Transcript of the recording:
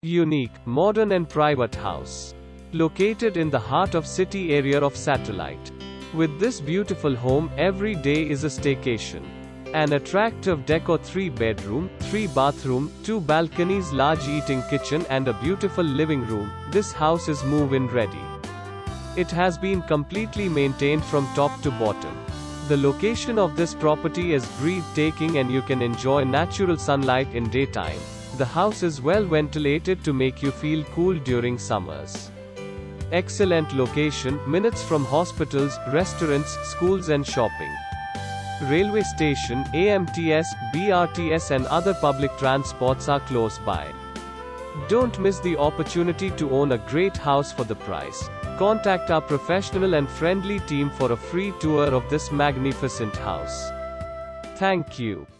Unique, modern and private house. Located in the heart of city area of Satellite. With this beautiful home, every day is a staycation. An attractive decor 3-bedroom, 3-bathroom, 2 balconies, large eating kitchen and a beautiful living room. This house is move-in ready. It has been completely maintained from top to bottom. The location of this property is breathtaking and you can enjoy natural sunlight in daytime. The house is well ventilated to make you feel cool during summers. Excellent location, minutes from hospitals, restaurants, schools and shopping. Railway station, AMTS, BRTS and other public transports are close by. Don't miss the opportunity to own a great house for the price. Contact our professional and friendly team for a free tour of this magnificent house. Thank you.